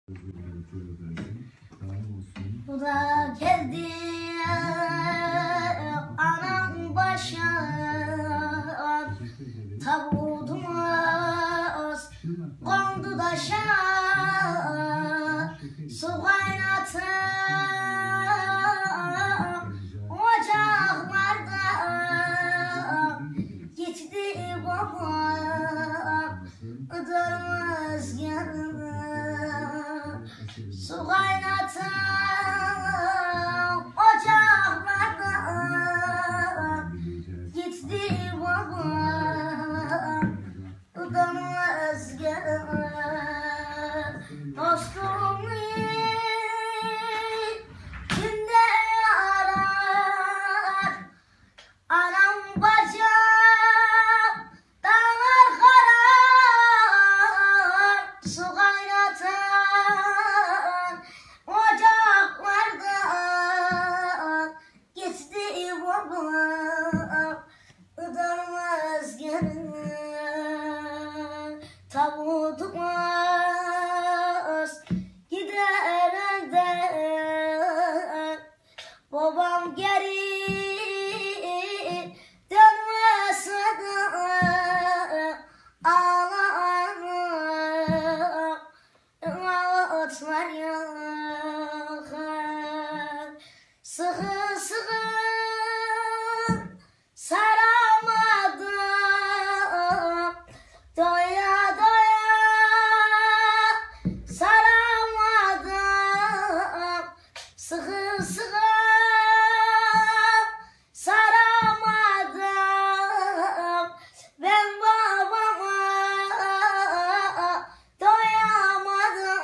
Bu da geldi anam başa tabutumuz kondu daşa su kaynatım ocaklarda gitti babam durmaz yanına su kaynatım ocaklarda gitti babam durmaz yanına dostum kimde arar anam bacım dağlar karar su kaynatan ocaklardan geçti babam durmaz yanına tabutumuz gider elden babam geri dönmese de ağlarım ağıtlar yakar sıkı sıkı saramadım doya doya saramadım sıkı sıkı saramadım ben babama doyamadım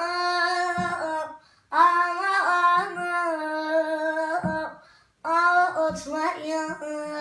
ağlarım ağıtlar yakar